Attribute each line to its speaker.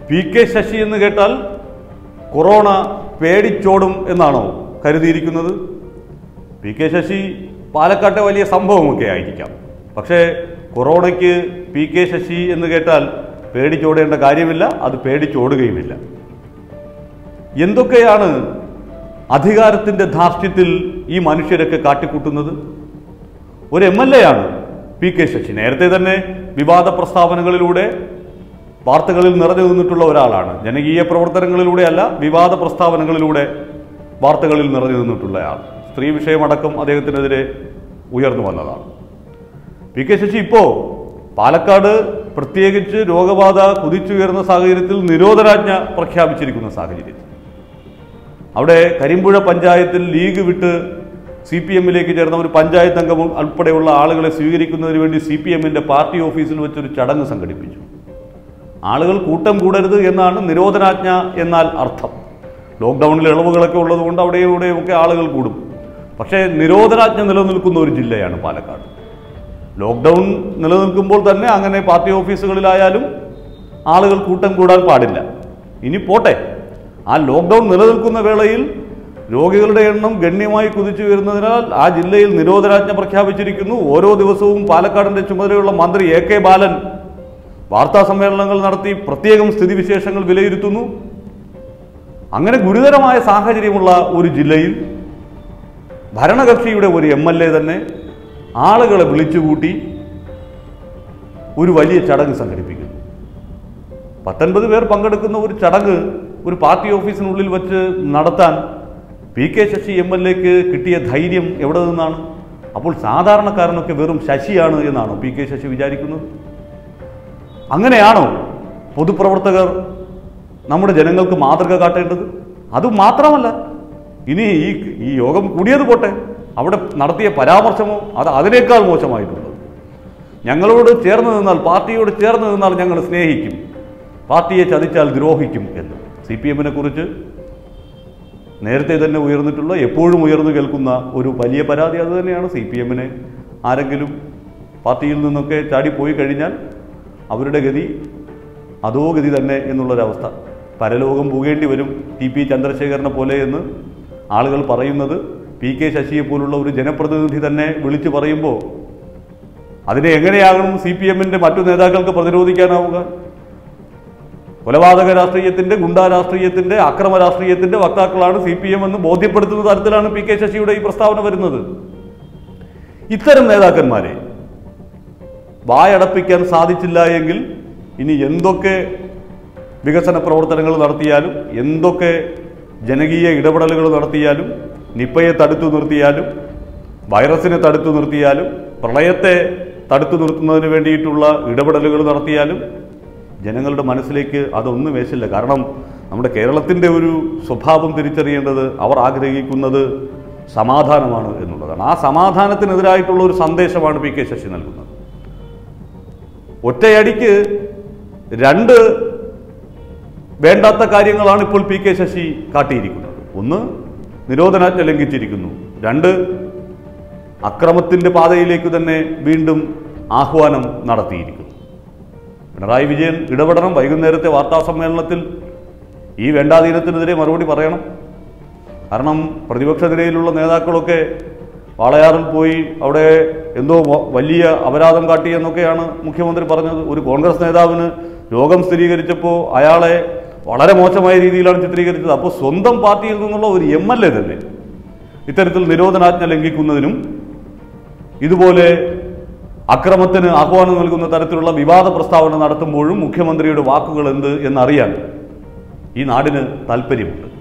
Speaker 1: P K Sasi എന്ന് കേട്ടാൽ corona പേടിച്ചോടും എന്നാണോ കരുതിയിരിക്കുന്നത്? പി കെ ശശി പാലക്കാട്ടെ വലിയ സംഭവമൊക്കെ ആയിരിക്കാം. പക്ഷേ കൊറോണയ്ക്ക് പി കെ ശശി എന്ന് കേട്ടാൽ പേടിച്ചോടേണ്ട കാര്യമില്ല, അത് പേടിച്ചോടുകയുമില്ല. എന്തൊക്കെയാണ് അധികാരത്തിൻ്റെ ധാർഷ്ട്യത്തിൽ ഈ മനുഷ്യരൊക്കെ കാട്ടിക്കൂട്ടുന്നത്? ഒരു MLA ആണ് പി കെ ശശി. നേരത്തെ തന്നെ വിവാദ പ്രസ്താവനകളിലൂടെ വാർത്തകളിൽ നിറഞ്ഞു നിന്നിട്ടുള്ള ഒരാളാണ്. ജനകീയ പ്രവർത്തനങ്ങളിലൂടെയല്ല, വിവാദ പ്രസ്താവനകളിലൂടെ വാർത്തകളിൽ നിറഞ്ഞു നിന്നിട്ടുള്ളയാൾ. സ്ത്രീ വിഷയമടക്കം അദ്ദേഹത്തിനെതിരെ ഉയർന്നു വന്നതാണ്. പി കെ ശശി ഇപ്പോൾ പാലക്കാട് പ്രത്യേകിച്ച് രോഗബാധ കുതിച്ചുയർന്ന സാഹചര്യത്തിൽ നിരോധനാജ്ഞ പ്രഖ്യാപിച്ചിരിക്കുന്ന സാഹചര്യത്തിൽ അവിടെ കരിമ്പുഴ പഞ്ചായത്തിൽ ലീഗ് വിട്ട് CPM-ലേക്ക് ചേർന്ന ഒരു പഞ്ചായത്ത് അംഗം ഉൾപ്പെടെയുള്ള ആളുകളെ സ്വീകരിക്കുന്നതിന് വേണ്ടി CPM-ന്റെ പാർട്ടി ഓഫീസിൽ വെച്ചൊരു ചടങ്ങ് സംഘടിപ്പിച്ചു. ആളുകൾ കൂട്ടം കൂടരുത് എന്നാണ് നിരോധനാജ്ഞ എന്നാൽ അർത്ഥം. ലോക്ക്ഡൗണിൽ ഇളവുകളൊക്കെ ഉള്ളതുകൊണ്ട് അവിടെയും ഇവിടെയും ഒക്കെ ആളുകൾ കൂടും. പക്ഷേ നിരോധനാജ്ഞ നിലനിൽക്കുന്ന ഒരു ജില്ലയാണ് പാലക്കാട്. ലോക്ക്ഡൗൺ നിലനിൽക്കുമ്പോൾ തന്നെ അങ്ങനെ പാർട്ടി ഓഫീസുകളിലായാലും ആളുകൾ കൂട്ടം കൂടാൻ പാടില്ല. ഇനി പോട്ടെ, ആ ലോക്ക്ഡൗൺ നിലനിൽക്കുന്ന വേളയിൽ രോഗികളുടെ എണ്ണം ഗണ്യമായി കുതിച്ചു വരുന്നതിനാൽ ആ ജില്ലയിൽ നിരോധനാജ്ഞ പ്രഖ്യാപിച്ചിരിക്കുന്നു. ഓരോ ദിവസവും പാലക്കാടിൻ്റെ ചുമതലയുള്ള മന്ത്രി AK ബാലൻ വാർത്താ സമ്മേളനങ്ങൾ നടത്തി പ്രത്യേകം സ്ഥിതിവിശേഷങ്ങൾ വിലയിരുത്തുന്നു. അങ്ങനെ ഗുരുതരമായ സാഹചര്യമുള്ള ഒരു ജില്ലയിൽ ഭരണകക്ഷിയുടെ ഒരു MLA തന്നെ ആളുകളെ വിളിച്ചുകൂട്ടി ഒരു വലിയ ചടങ്ങ് സംഘടിപ്പിക്കുന്നു. 19 പേർ പങ്കെടുക്കുന്ന ഒരു ചടങ്ങ് ഒരു പാർട്ടി ഓഫീസിനുള്ളിൽ വെച്ച് നടത്താൻ പി കെ ശശി MLA-ക്ക് കിട്ടിയ ധൈര്യം എവിടെ നിന്നാണ്? അപ്പോൾ സാധാരണക്കാരനൊക്കെ വെറും ശശിയാണ് എന്നാണോ പി കെ ശശി വിചാരിക്കുന്നത്? അങ്ങനെയാണോ പൊതുപ്രവർത്തകർ നമ്മുടെ ജനങ്ങൾക്ക് മാതൃക കാട്ടേണ്ടത്? അതുമാത്രമല്ല, ഇനി ഈ യോഗം കൂടിയത് പോട്ടെ, അവിടെ നടത്തിയ പരാമർശമോ അത് അതിനേക്കാൾ മോശമായിട്ടുള്ളത്. ഞങ്ങളോട് ചേർന്ന് നിന്നാൽ, പാർട്ടിയോട് ചേർന്ന് നിന്നാൽ ഞങ്ങൾ സ്നേഹിക്കും, പാർട്ടിയെ ചതിച്ചാൽ ദ്രോഹിക്കും എന്ന്. CPM-നെ കുറിച്ച് നേരത്തെ തന്നെ ഉയർന്നിട്ടുള്ള, എപ്പോഴും ഉയർന്നു കേൾക്കുന്ന ഒരു വലിയ പരാതി അത് തന്നെയാണ്. CPM-നെ ആരെങ്കിലും പാർട്ടിയിൽ നിന്നൊക്കെ ചാടിപ്പോയി കഴിഞ്ഞാൽ അവരുടെ ഗതി അതോ ഗതി തന്നെ എന്നുള്ളൊരവസ്ഥ. പരലോകം പോകേണ്ടി വരും TP ചന്ദ്രശേഖരനെ പോലെ എന്ന് ആളുകൾ പറയുന്നത് പി കെ ശശിയെ പോലുള്ള ഒരു ജനപ്രതിനിധി തന്നെ വിളിച്ചു പറയുമ്പോൾ അതിനെ എങ്ങനെയാകണം CPM-ന്റെ മറ്റു നേതാക്കൾക്ക് പ്രതിരോധിക്കാനാവുക? കൊലപാതക രാഷ്ട്രീയത്തിൻ്റെ, ഗുണ്ടാ രാഷ്ട്രീയത്തിൻ്റെ, അക്രമ രാഷ്ട്രീയത്തിൻ്റെ വക്താക്കളാണ് CPM എന്ന് ബോധ്യപ്പെടുത്തുന്ന തരത്തിലാണ് പി കെ ശശിയുടെ ഈ പ്രസ്താവന വരുന്നത്. ഇത്തരം നേതാക്കന്മാരെ വായടപ്പിക്കാൻ സാധിച്ചില്ല എങ്കിൽ ഇനി എന്തൊക്കെ വികസന പ്രവർത്തനങ്ങൾ നടത്തിയാലും, എന്തൊക്കെ ജനകീയ ഇടപെടലുകൾ നടത്തിയാലും, നിപ്പയെ തടുത്തു നിർത്തിയാലും, വൈറസിനെ തടുത്തു നിർത്തിയാലും, പ്രളയത്തെ തടുത്തു നിർത്തുന്നതിന് വേണ്ടിയിട്ടുള്ള ഇടപെടലുകൾ നടത്തിയാലും ജനങ്ങളുടെ മനസ്സിലേക്ക് അതൊന്നും വേശില്ല. കാരണം നമ്മുടെ കേരളത്തിൻ്റെ ഒരു സ്വഭാവം തിരിച്ചറിയേണ്ടത് അവർ ആഗ്രഹിക്കുന്നത് സമാധാനമാണ് എന്നുള്ളതാണ്. ആ സമാധാനത്തിനെതിരായിട്ടുള്ള ഒരു സന്ദേശമാണ് പി കെ ശശി നൽകുന്നത്. ഒറ്റയടിക്ക് രണ്ട് വേണ്ടാത്ത കാര്യങ്ങളാണ് ഇപ്പോൾ പി കെ ശശി കാട്ടിയിരിക്കുന്നത്. ഒന്ന്, നിരോധനാജ്ഞ ലംഘിച്ചിരിക്കുന്നു. രണ്ട്, അക്രമത്തിൻ്റെ പാതയിലേക്ക് തന്നെ വീണ്ടും ആഹ്വാനം നടത്തിയിരിക്കുന്നു. പിണറായി വിജയൻ ഇടപെടണം. വൈകുന്നേരത്തെ വാർത്താ സമ്മേളനത്തിൽ ഈ വേണ്ടാധീനത്തിനെതിരെ മറുപടി പറയണം. കാരണം പ്രതിപക്ഷ നിരയിലുള്ള നേതാക്കളൊക്കെ വാളയാറിൽ പോയി അവിടെ എന്തോ വലിയ അപരാധം കാട്ടിയെന്നൊക്കെയാണ് മുഖ്യമന്ത്രി പറഞ്ഞത്. ഒരു കോൺഗ്രസ് നേതാവിന് രോഗം സ്ഥിരീകരിച്ചപ്പോൾ അയാളെ വളരെ മോശമായ രീതിയിലാണ് ചിത്രീകരിച്ചത്. അപ്പോൾ സ്വന്തം പാർട്ടിയിൽ നിന്നുള്ള ഒരു MLA തന്നെ ഇത്തരത്തിൽ നിരോധനാജ്ഞ ലംഘിക്കുന്നതിനും ഇതുപോലെ അക്രമത്തിന് ആഹ്വാനം നൽകുന്ന തരത്തിലുള്ള വിവാദ പ്രസ്താവന നടത്തുമ്പോഴും മുഖ്യമന്ത്രിയുടെ വാക്കുകൾ എന്ത് എന്നറിയാൻ ഈ നാടിന് താല്പര്യമുണ്ട്.